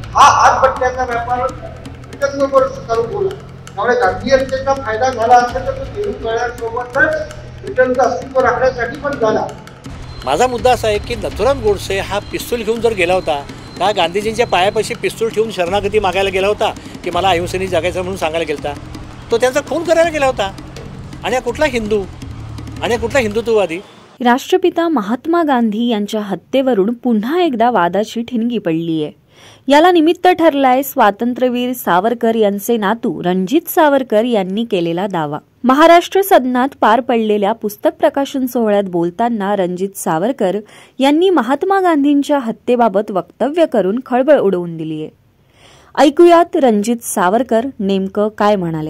हा हातभट्ट्याचा व्यापार ब्रिटनबरोबर सुरू केला. त्यामुळे गांधी हत्येचा फायदा झाला असेल तर तो नेहरू कळल्यासोबतच ब्रिटनचं अस्तित्व राखण्यासाठी पण झाला. माझा मुद्दा असा आहे की नथुराम गोडसे हा पिस्तूल घेऊन जर गेला होता का गांधीजींच्या पायापाशी पिस्तूल ठेवून शरणागती मागायला गेला होता की मला अहिंसेने जगायचं म्हणून सांगायला गेला होता, तो त्यांचा खून करायला गेला होता. आणि हा कुठला हिंदू आणि हा कुठला हिंदुत्ववादी? राष्ट्रपिता महात्मा गांधी यांच्या हत्येवरून पुन्हा एकदा वादाची ठिणगी पडली आहे. याला निमित्त ठरलाय स्वातंत्र्यवीर सावरकर यांचे नातू रणजित सावरकर यांनी केलेला दावा. महाराष्ट्र सदनात पार पडलेल्या पुस्तक प्रकाशन सोहळ्यात बोलताना रणजित सावरकर यांनी महात्मा गांधींच्या हत्येबाबत वक्तव्य करून खळबळ उडवून दिली आहे. ऐकूयात रणजित सावरकर नेमकं काय म्हणाले.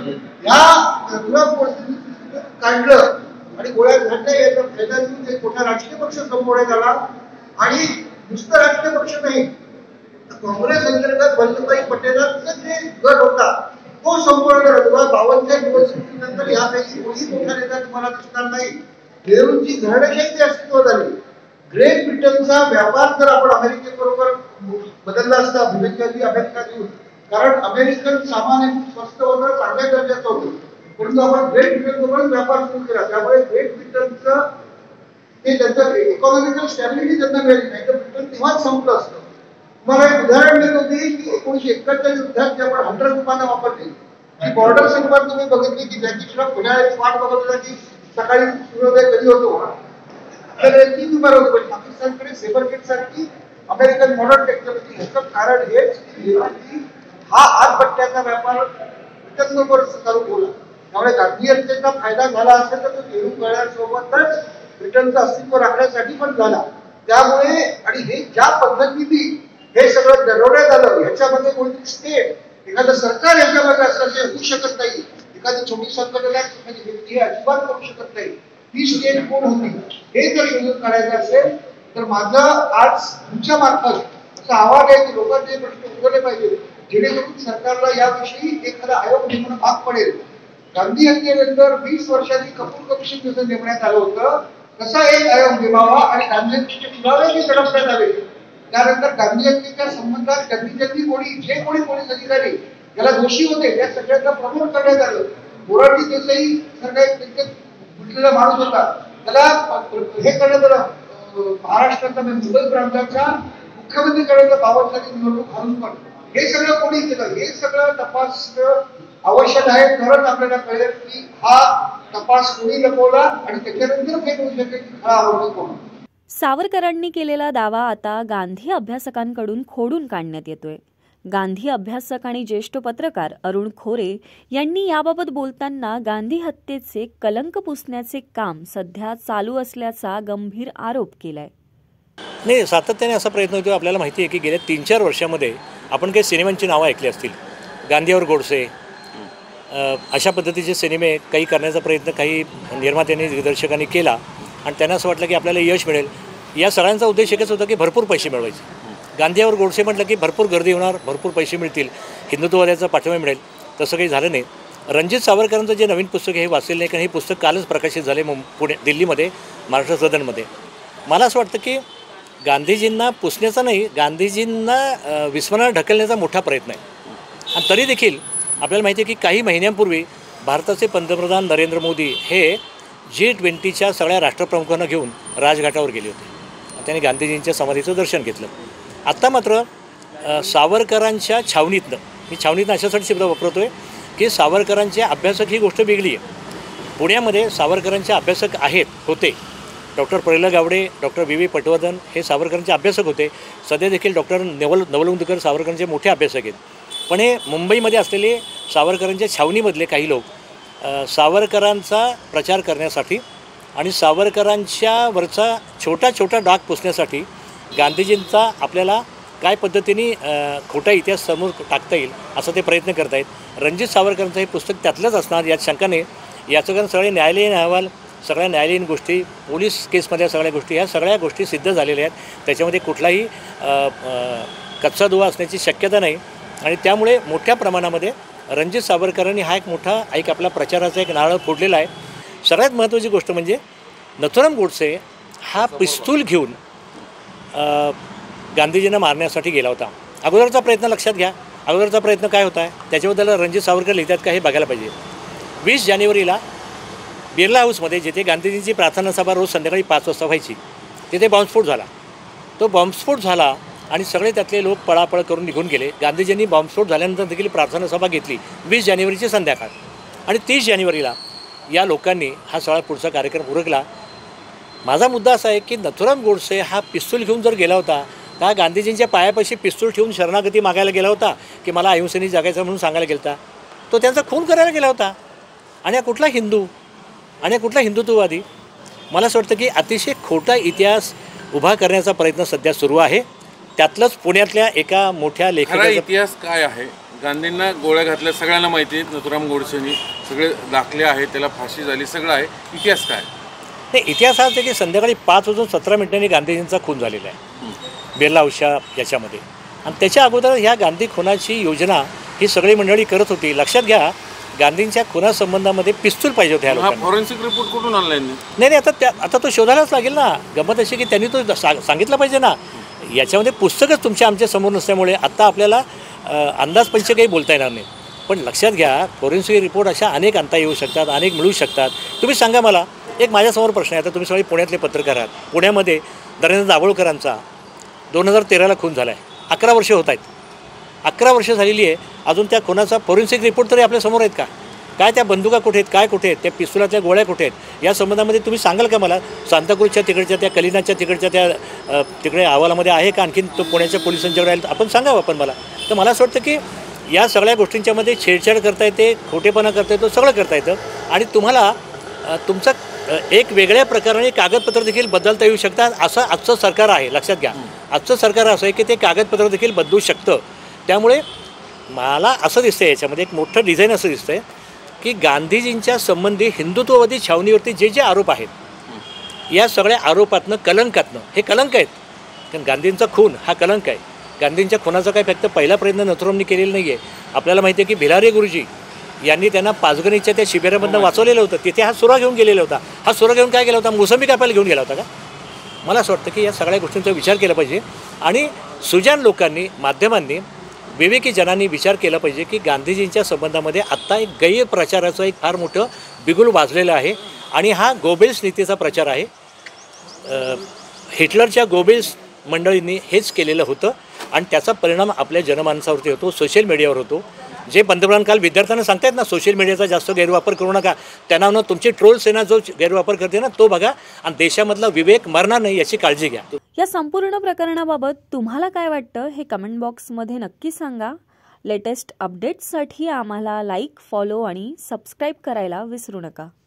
काढलं आणि गोळ्या घातल्या याचा फायदा घेऊन एक मोठा राजकीय पक्ष संपवण्यात आला. आणि नुसतं राजकीय पक्ष नाही, काँग्रेस अंतर्गत वल्लभभाई पटेलांचा जे गट होता तो संपवण्यात आला. 52च्या निवडणुकीनंतर यापैकी कोणी मोठा नेता तुम्हाला दिसणार नाही. नेहरूंची घराण्याशाही अस्तित्वात आली. ग्रेट ब्रिटनचा व्यापार जर आपण अमेरिकेबरोबर बदलला असता भूमिकाची अमेरिका देऊन, कारण अमेरिकन सामान स्वस्त वगैरे चांगल्या दर्जाचं होतं, परंतु आपण ग्रेट ब्रिटन बरोबर व्यापार सुरू केला. त्यामुळे ग्रेट ब्रिटनचं ते त्यांचं इकॉनॉमिकल स्टॅबिलिटी त्यांना मिळाली नाही तर ब्रिटन तेव्हाच संपलं असतं. तुम्हाला एक उदाहरण देतो की 1971च्या युद्धात जे आपण 100 विमानं वापरली ती बॉर्डर संपर्क तुम्ही बघितली की ज्याची श्रम पुण्याची वाट बघत होता की सकाळी सूर्योदय कधी होतो, तर ती विमान होती. पण पाकिस्तानकडे सेबरगेट सारखी अमेरिकन मॉडर्न टेक्नॉलॉजी. ह्याचं कारण हेच की हा हातभट्ट्याचा व्यापार ब्रिटनबरोबर सुरू केला. त्यामुळे गांधी हत्येचा फायदा झाला असेल तर तो नेहरू कळल्यासोबतच ब्रिटनचं अस्तित्व राखण्यासाठी पण झाला. त्यामुळे आणि हे ज्या पद्धतीने हे सगळं दरवण्यात आलं ह्याच्यामध्ये कोणती स्टेट एखादं सरकार ह्याच्यामध्ये असलं ते होऊ शकत नाही. एखादी छोटी संघटना एखादी व्यक्ती अजिबात करू शकत नाही. ती स्टेट कोण होती हे जर शोधून काढायचं असेल तर माझं आज तुमच्या मार्फत असा आवाज आहे की लोकांचे प्रश्न उठवले पाहिजे जेणेकरून सरकारला याविषयी एखादा आयोग नेमणं भाग पडेल. गांधी हत्येनंतर 20 वर्षांनी कपूर कमिशन जसं नेमण्यात आलं होतं तसा एक आयोग नेमावा आणि गांधींचे पुरावे तडपण्यात आले. त्यानंतर गांधी हत्येच्या संबंधात गांधींनी जे कोणी पोलीस अधिकारी याला दोषी होते त्या सगळ्यांना प्रमोट करण्यात आलं. मोरारजी देसाई सारखा एक कुठलेला माणूस होता त्याला हे करण्यात आलं. महाराष्ट्राचा मुंबई प्रांताचा मुख्यमंत्री करण्याचा 52 निवडणूक हरून पण हे सगळं कोणी केलं हे सगळं तपासणं आवश्यक आहे. तरच आपल्याला कळेल की हा तपास कोणी लपवला आणि त्याच्यानंतर हे होऊ शकेल की हा आरोपी कोण. सावरकरांनी केलेला दावा आता गांधी अभ्यासकांकडून खोडून काढण्यात येतोय. गांधी अभ्यासक आणि ज्येष्ठ पत्रकार अरुण खोरे यांनी याबाबत बोलताना गांधी हत्येचे कलंक पुसण्याचे काम सध्या चालू असल्याचा गंभीर आरोप केलाय. नाही, सातत्याने असा प्रयत्न होतो. आपल्याला माहिती आहे की गेल्या 3-4 वर्षामध्ये आपण काही सिनेमांची नावं ऐकली असतील. गांधीवर गोडसे अशा पद्धतीचे सिनेमे काही करण्याचा प्रयत्न काही निर्मात्यांनी दिग्दर्शकांनी केला आणि त्यांना असं वाटलं की आपल्याला यश मिळेल. या सगळ्यांचा उद्देश एकच होता की भरपूर पैसे मिळवायचे. गांधीवर गोडसे म्हटलं की भरपूर गर्दी होणार, भरपूर पैसे मिळतील, हिंदुत्ववाद्याचा पाठिंबा मिळेल. तसं काही झालं नाही. रणजित सावरकरांचं जे नवीन पुस्तक आहे हे वाचलेलं नाही, कारण हे पुस्तक कालच प्रकाशित झाले दिल्लीमध्ये महाराष्ट्र सदनमध्ये. मला असं वाटतं की गांधीजींना पुसण्याचा नाही, गांधीजींना विस्मरणात ढकलण्याचा मोठा प्रयत्न आहे. आणि तरी देखील आपल्याला माहिती आहे की काही महिन्यांपूर्वी भारताचे पंतप्रधान नरेंद्र मोदी हे G20च्या सगळ्या राष्ट्रप्रमुखांना घेऊन राजघाटावर गेले होते. त्यांनी गांधीजींच्या समाधीचं दर्शन घेतलं. आत्ता मात्र सावरकरांच्या छावणीतनं, मी छावणीतनं अशासाठी शब्द वापरतो आहे की सावरकरांचे अभ्यासक ही गोष्ट वेगळी आहे. पुण्यामध्ये सावरकरांचे अभ्यासक होते. Doctor Pralhad Gawade, doctor V.V. Patwardhan हे सावरकरांचे अभ्यासक होते. सध्या देखील डॉक्टर नवलौंदकर सावरकरांचे मोठे अभ्यासक आहेत. पण हे मुंबईमध्ये असलेले सावरकरांच्या छावणीमधले काही लोक सावरकरांचा प्रचार करण्यासाठी आणि सावरकरांच्यावरचा छोटा डाग पुसण्यासाठी गांधीजींचा आपल्याला काय पद्धतीने खोटा इतिहास समोर टाकता येईल असा ते प्रयत्न करत आहेत. रणजित सावरकरांचं हे पुस्तक त्यातलंच असणार यात शंका नाही. याचं कारण सगळे न्यायालयीन अहवाल, सगळ्या न्यायालयीन गोष्टी, पोलीस केसमधल्या सगळ्या गोष्टी, ह्या सगळ्या गोष्टी सिद्ध झालेल्या आहेत. त्याच्यामध्ये कुठलाही कच्चा दुवा असण्याची शक्यता नाही. आणि त्यामुळे मोठ्या प्रमाणामध्ये रणजित सावरकरांनी हा एक मोठा आपला प्रचाराचा एक नारळ फोडलेला आहे. सगळ्यात महत्त्वाची गोष्ट म्हणजे नथुराम गोडसे हा पिस्तूल घेऊन गांधीजींना मारण्यासाठी गेला होता. अगोदरचा प्रयत्न लक्षात घ्या. अगोदरचा प्रयत्न काय होता आहे त्याच्याबद्दल रणजित सावरकर लिहितात का हे बघायला पाहिजे. 20 जानेवारीला बिर्ला हाऊसमध्ये जिथे गांधीजींची प्रार्थना सभा रोज संध्याकाळी 5 वाजता व्हायची तिथे बॉम्बस्फोट झाला. तो बॉम्बस्फोट झाला आणि सगळे त्यातले लोक पळापळ करून निघून गेले. गांधीजींनी बॉम्बस्फोट झाल्यानंतर देखील प्रार्थना सभा घेतली 20 जानेवारीची संध्याकाळ. आणि 30 जानेवारीला या लोकांनी हा सगळा पुढचा कार्यक्रम उरकला. माझा मुद्दा असा आहे की नथुराम गोडसे हा पिस्तूल घेऊन जर गेला होता का गांधीजींच्या पायापाशी पिस्तूल ठेवून शरणागती मागायला गेला होता की मला अहिंसेने जगायचं म्हणून सांगायला गेला होता. तो त्यांचा खून करायला गेला होता. आणि हा कुठला हिंदू आणि कुठला हिंदुत्ववादी. मला असं वाटतं की अतिशय खोटा इतिहास उभा करण्याचा प्रयत्न सध्या सुरू आहे. त्यातलंच पुण्यातल्या एका मोठ्या लेखकाचा इतिहास काय आहे. गांधींना गोळ्या घातल्या सगळ्यांना माहिती आहे. नथुराम गोडसेंनी सगळे दाखले आहेत, त्याला फाशी झाली, सगळं आहे. इतिहास काय नाही. इतिहास हा आहे की संध्याकाळी 5:17 गांधीजींचा खून झालेला आहे बिर्ला हाऊसच्या याच्यामध्ये. आणि त्याच्या अगोदर ह्या गांधी खुनाची योजना ही सगळी मंडळी करत होती. लक्षात घ्या गांधींच्या खुनासंबंधामध्ये पिस्तूल पाहिजे होते ह्या लोकांना. फॉरेन्सिक रिपोर्ट कुठून आणला? नाही आता तो शोधायलाच लागेल ना. गंमत अशी की त्यांनी तो सांगितलं पाहिजे ना. याच्यामध्ये पुस्तकच तुमच्या आमच्या समोर नसल्यामुळे आत्ता आपल्याला अंदाजपंच काही बोलता येणार नाही. पण लक्षात घ्या फॉरेन्सिक रिपोर्ट अशा अनेक आणता येऊ शकतात, अनेक मिळू शकतात. तुम्ही सांगा मला एक माझ्यासमोर प्रश्न आहे. आता तुम्ही सगळे पुण्यातले पत्रकार आहात. पुण्यामध्ये धर्मेंद्र दाभोळकरांचा 2013ला खून झाला आहे. 11 वर्ष होत आहेत. 11 वर्ष झालेली आहे. अजून त्या खुनाचा फॉरेन्सिक रिपोर्ट तरी आपल्या समोर आहेत का? काय त्या बंदुका कुठे आहेत, काय कुठे आहेत, त्या पिस्तुलातल्या गोळ्या कुठे आहेत, या संबंधामध्ये तुम्ही सांगाल का मला? सांताक्रूजच्या तिकडच्या त्या कलिनाच्या तिकडच्या त्या तिकडे अहवालामध्ये आहे का? आणखीन तो पुण्याच्या पोलिसांच्याकडे आहे आपण सांगावं आपण मला. तर मला असं वाटतं की या सगळ्या गोष्टींच्यामध्ये छेडछाड करता येते, खोटेपणा करता येतो, सगळं करता येतं. आणि तुम्हाला तुमचं एक वेगळ्या प्रकाराने कागदपत्र देखील बदलता येऊ शकतात. असं आजचं सरकार आहे. लक्षात घ्या आजचं सरकार असं आहे की ते कागदपत्र देखील बदलू शकतं. त्यामुळे मला असं दिसतं याच्यामध्ये एक मोठं डिझाईन असं दिसतंय की गांधीजींच्या संबंधी हिंदुत्ववादी छावणीवरती जे जे आरोप आहेत या सगळ्या आरोपातनं कलंकातनं हे कलंक आहेत. कारण गांधींचा खून हा कलंक आहे. गांधींच्या खुनाचा काही फक्त पहिला प्रयत्न नथुरामनी केलेला नाही आहे. आपल्याला माहिती आहे की भिलारे गुरुजी यांनी त्यांना पाचगणीच्या त्या शिबिरामधनं वाचवलेलं होतं. तिथे हा सुरा घेऊन गेलेला होता. हा सुरा घेऊन काय गेला होता? मोसंबी कापायला घेऊन गेला होता का? मला असं वाटतं की या सगळ्या गोष्टींचा विचार केला पाहिजे. आणि सुजाण लोकांनी, माध्यमांनी, विवेकी जनांनी विचार केला पाहिजे की गांधीजींच्या संबंधामध्ये आत्ता एक गैरप्रचाराचं एक फार मोठं बिगुल वाजलेलं आहे. आणि हा गोबेल्स नीतीचा प्रचार आहे. हिटलरच्या गोबेल्स मंडळींनी हेच केलेलं होतं आणि त्याचा परिणाम आपल्या जनमानसावरती होतो, सोशल मीडियावर होतो. जे पंतप्रधान काल विद्यार्थ्यांना सांगतायत ना सोशल मीडियाचा जास्त गैरवापर करू नका, त्यांना तुमची ट्रोल सेना जो गैरवापर करते ना तो बघा आणि देशामधला विवेक मरणार नाही याची काळजी घ्या. या संपूर्ण प्रकरणाबाबत तुम्हाला काय वाटतं हे कमेंट बॉक्समध्ये नक्की सांगा. लेटेस्ट अपडेट्ससाठी आम्हाला लाईक, फॉलो आणि सबस्क्राईब करायला विसरू नका.